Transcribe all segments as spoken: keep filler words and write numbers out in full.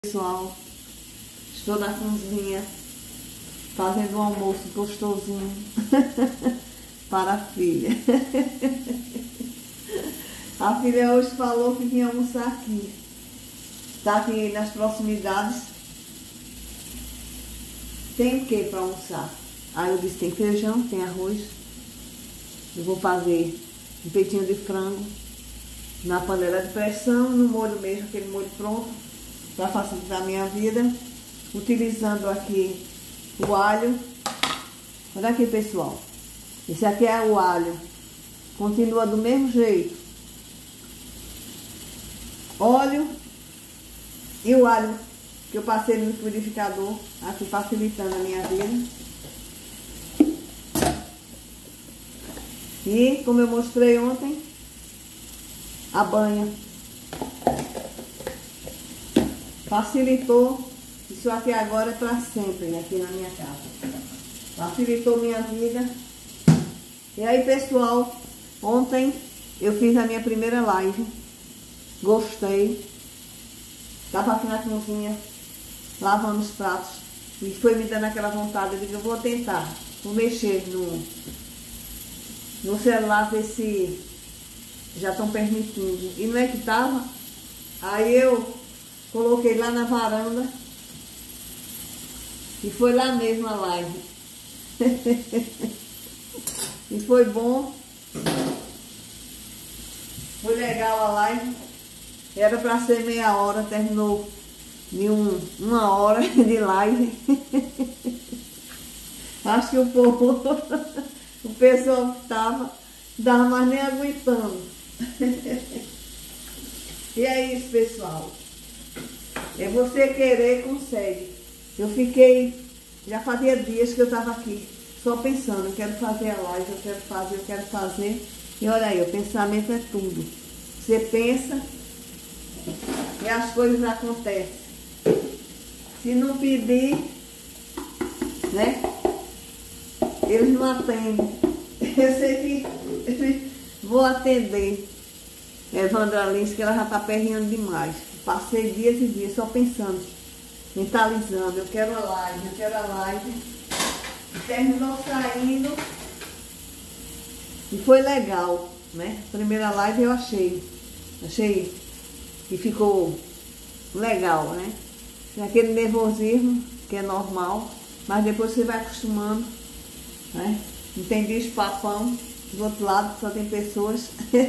Pessoal, estou na cozinha fazendo um almoço gostosinho para a filha. A filha hoje falou que vinha almoçar aqui. Está aqui nas proximidades. Tem o que para almoçar? Aí eu disse, tem feijão, tem arroz. Eu vou fazer um peitinho de frango na panela de pressão, no molho mesmo, aquele molho pronto, para facilitar a minha vida, utilizando aqui o alho. Olha aqui, pessoal, esse aqui é o alho, continua do mesmo jeito, óleo e o alho que eu passei no liquidificador, aqui facilitando a minha vida. E como eu mostrei ontem, a banha facilitou. Isso aqui agora é para sempre, né, aqui na minha casa. Facilitou minha vida. E aí, pessoal, ontem eu fiz a minha primeira live. Gostei. Estava aqui na cozinha, lavando os pratos. E foi me dando aquela vontade. Eu digo, eu vou tentar. Vou mexer no, no celular, ver se já estão permitindo. E não é que estava. Aí eu coloquei lá na varanda. E foi lá mesmo a live. E foi bom. Foi legal a live. Era para ser meia hora, terminou em um, uma hora de live. Acho que o povo, o pessoal que estava, dava mais nem aguentando. E é isso, pessoal. É você querer, consegue. Eu fiquei, já fazia dias que eu estava aqui, só pensando, eu quero fazer a live, eu quero fazer, eu quero fazer. E olha aí, o pensamento é tudo. Você pensa e as coisas acontecem. Se não pedir, né, eles não atendem. Eu sei que vou atender Evandra Lins, que ela já está perreando demais. Passei dias e dias só pensando, mentalizando, eu quero a live, eu quero a live. E terminou saindo. E foi legal, né? Primeira live eu achei. Achei que ficou legal, né? Tem aquele nervosismo, que é normal, mas depois você vai acostumando, né? Não tem bicho papão, do outro lado só tem pessoas.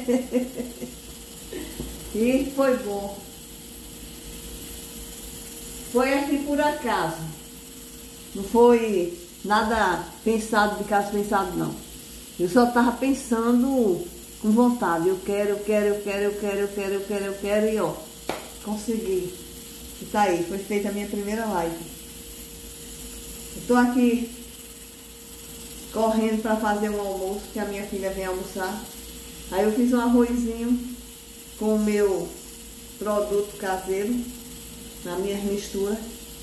E foi bom. Foi assim por acaso. Não foi nada pensado, de caso pensado, não. Eu só estava pensando com vontade. Eu quero, eu quero, eu quero, eu quero, eu quero, eu quero, eu quero. E ó, consegui. E tá aí, foi feita a minha primeira live. Eu tô aqui correndo para fazer um almoço, que a minha filha vem almoçar. Aí eu fiz um arrozinho com o meu produto caseiro, na minha mistura.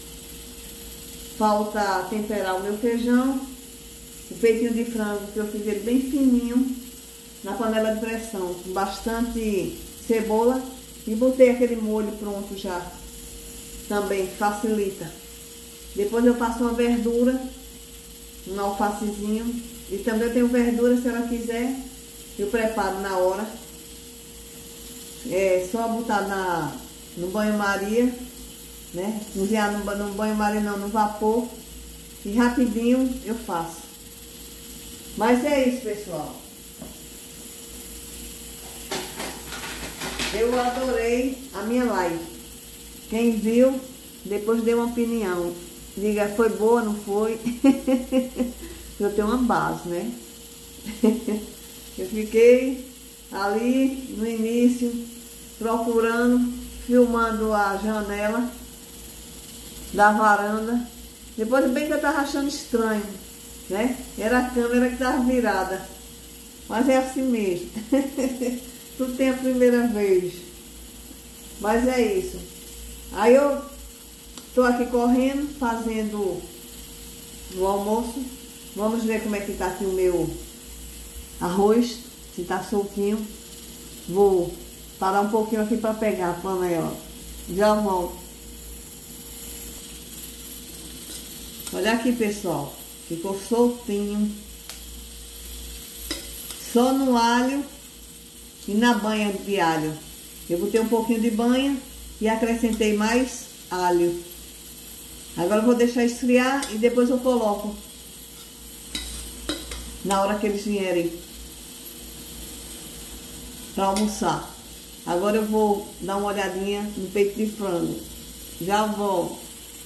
Falta temperar o meu feijão, o peitinho de frango, que eu fiz ele bem fininho, na panela de pressão, com bastante cebola, e botei aquele molho pronto já, também facilita. Depois eu passo uma verdura, um alfacezinho, e também eu tenho verdura, se ela quiser, eu preparo na hora. É só botar na, no banho-maria, né? Cozinhar no, no banho-maria não, no vapor, e rapidinho eu faço. Mas é isso, pessoal. Eu adorei a minha live. Quem viu, depois dê uma opinião. Diga, foi boa, não foi? Eu tenho uma base, né? Eu fiquei ali no início, procurando, filmando a janela da varanda. Depois bem que eu tava achando estranho, né? Era a câmera que tava virada. Mas é assim mesmo. Tudo tem a primeira vez. Mas é isso. Aí eu tô aqui correndo, fazendo o almoço. Vamos ver como é que tá aqui o meu arroz, se tá soltinho. Vou parar um pouquinho aqui para pegar a panela. Já volto. Olha aqui, pessoal. Ficou soltinho. Só no alho e na banha de alho. Eu botei um pouquinho de banha e acrescentei mais alho. Agora eu vou deixar esfriar e depois eu coloco. Na hora que eles vierem para almoçar. Agora eu vou dar uma olhadinha no peito de frango. Já volto.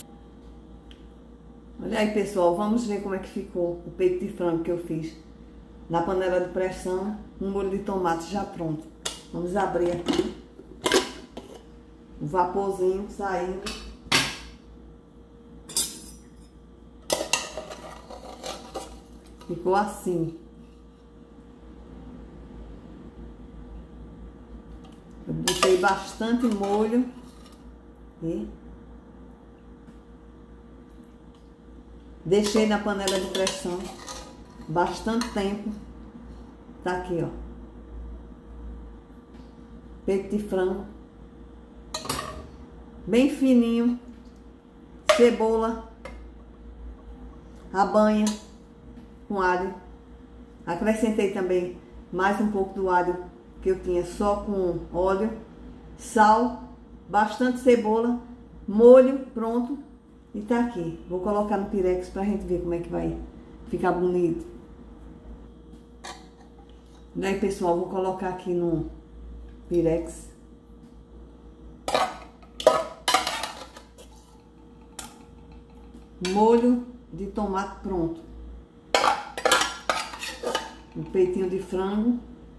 Olha aí, pessoal, vamos ver como é que ficou o peito de frango que eu fiz. Na panela de pressão, um molho de tomate já pronto. Vamos abrir aqui. O vaporzinho saindo. Ficou assim. Eu botei bastante molho. E deixei na panela de pressão bastante tempo. Tá aqui, ó. Peito de frango. Bem fininho. Cebola. A banha com alho. Acrescentei também mais um pouco do alho que eu tinha só com óleo. Sal. Bastante cebola. Molho pronto. E tá aqui. Vou colocar no pirex pra gente ver como é que vai ficar bonito. E aí, pessoal, vou colocar aqui no pirex. Molho de tomate pronto. Um peitinho de frango.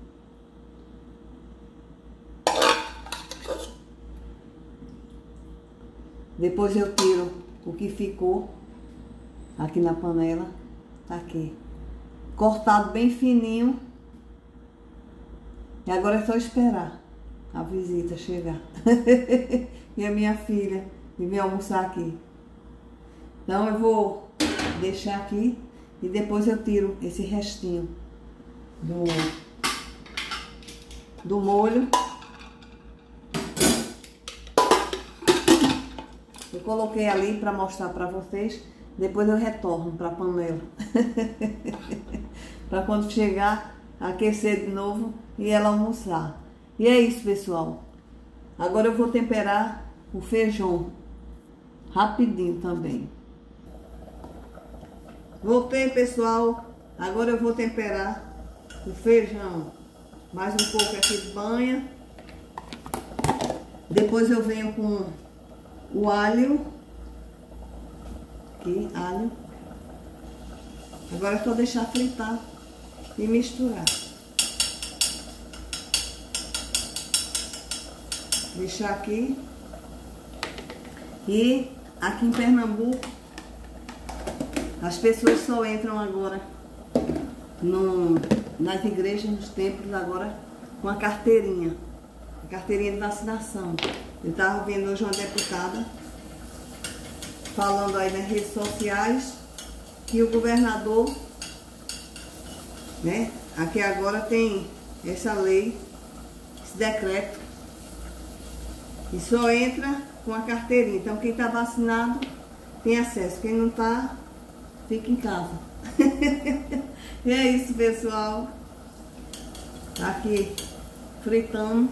Depois eu tiro o que ficou aqui na panela. Tá aqui. Cortado bem fininho. E agora é só esperar a visita chegar. E a minha filha vir almoçar aqui. Então eu vou deixar aqui e depois eu tiro esse restinho do, do molho. Eu coloquei ali para mostrar para vocês. Depois eu retorno para a panela. Para quando chegar, aquecer de novo e ela almoçar. E é isso, pessoal. Agora eu vou temperar o feijão. Rapidinho também. Voltei, pessoal. Agora eu vou temperar o feijão. Mais um pouco aqui de banha. Depois eu venho com o alho. Aqui, alho. Agora é só deixar fritar e misturar. Deixar aqui. E aqui em Pernambuco, as pessoas só entram agora no, nas igrejas, nos templos, agora com a carteirinha. A carteirinha de vacinação. Eu estava vendo hoje uma deputada falando aí nas redes sociais que o governador, né, aqui agora tem essa lei, esse decreto, e só entra com a carteirinha. Então quem está vacinado tem acesso, quem não está, fica em casa. E é isso, pessoal. Tá aqui fritando.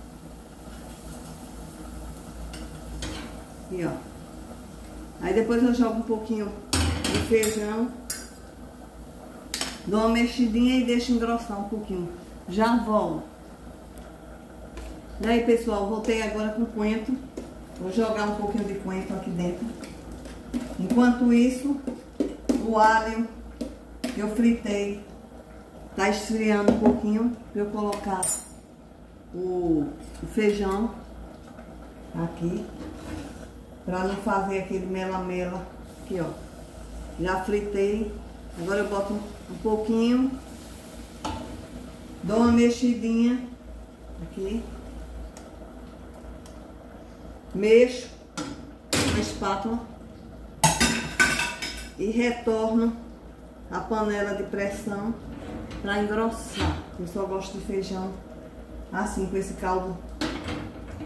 E ó. Aí depois eu jogo um pouquinho de feijão. Dou uma mexidinha e deixo engrossar um pouquinho. Já volto. E aí, pessoal, voltei agora com coentro. Vou jogar um pouquinho de coentro aqui dentro. Enquanto isso, o alho que eu fritei tá esfriando um pouquinho para eu colocar o, o feijão aqui, para não fazer aquele mela-mela. Aqui, ó. Já fritei. Agora eu boto um pouquinho, dou uma mexidinha aqui, mexo com a espátula e retorno a panela de pressão para engrossar. Eu só gosto de feijão assim, com esse caldo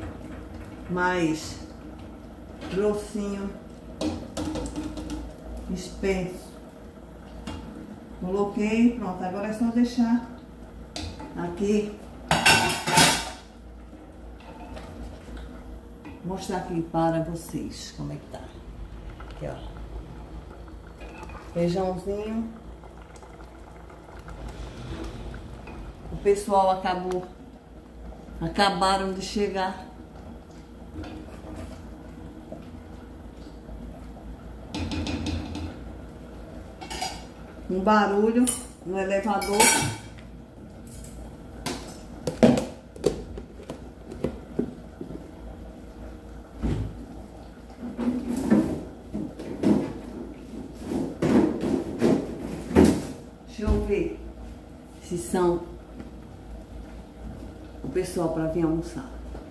mais grossinho. Espesso. Coloquei, pronto. Agora é só deixar aqui. Vou mostrar aqui para vocês como é que tá. Aqui, ó. Feijãozinho. O pessoal acabou. Acabaram de chegar. Um barulho no elevador. Deixa eu ver se são o pessoal para vir almoçar.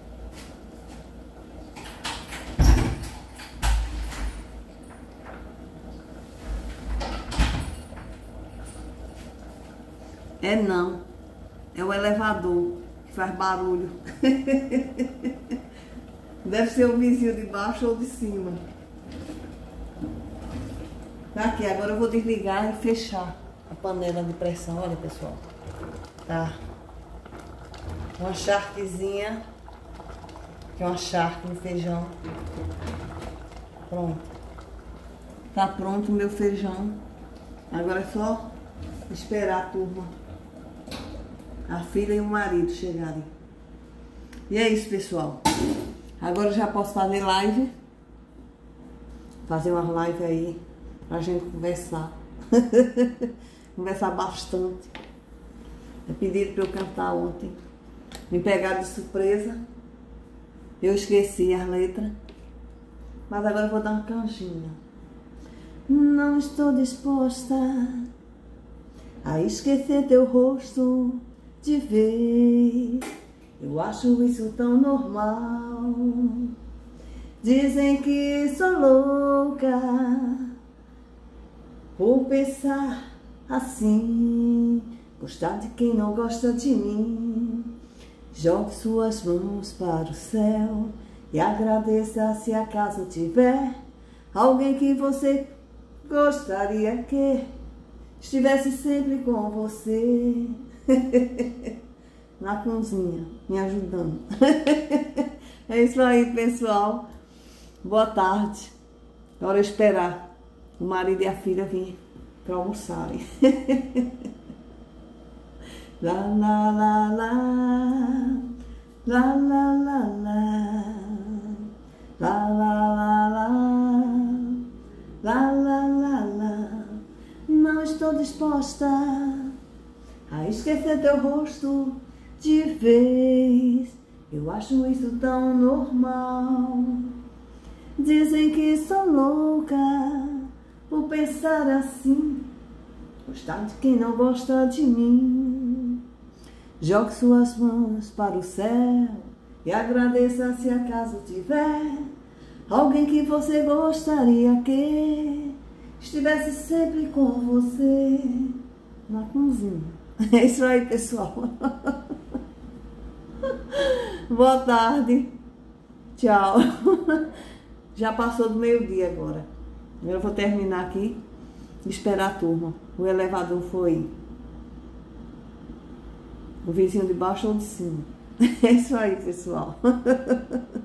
É não, é o elevador que faz barulho. Deve ser o vizinho de baixo ou de cima. Tá aqui, agora eu vou desligar e fechar a panela de pressão. Olha, pessoal, tá uma charquezinha, que é uma charque de feijão. Pronto, tá pronto o meu feijão. Agora é só esperar a turma, a filha e o marido chegarem. E é isso, pessoal. Agora eu já posso fazer live. Fazer uma live aí pra gente conversar. Conversar bastante. É pedido pra eu cantar ontem. Me pegaram de surpresa. Eu esqueci as letras. Mas agora eu vou dar uma canjinha. Não estou disposta a esquecer teu rosto de vez. Eu acho isso tão normal. Dizem que sou louca por pensar assim. Gostar de quem não gosta de mim. Jogue suas mãos para o céu e agradeça se acaso tiver alguém que você gostaria que estivesse sempre com você. Na cozinha, me ajudando. É isso aí, pessoal. Boa tarde. Agora eu esperar o marido e a filha vir para almoçarem. Lá, lá, lá, lá. Lá, lá, lá, lá. Lá, lá, lá, lá. Lá, lá, lá, lá. Não estou disposta a esquecer teu rosto de vez. Eu acho isso tão normal. Dizem que sou louca por pensar assim. Gostar de quem não gosta de mim. Jogue suas mãos para o céu e agradeça se acaso tiver alguém que você gostaria que estivesse sempre com você na cozinha. É isso aí, pessoal. Boa tarde. Tchau. Já passou do meio-dia agora. Eu vou terminar aqui e esperar a turma. O elevador foi o vizinho de baixo ou de cima. É isso aí, pessoal.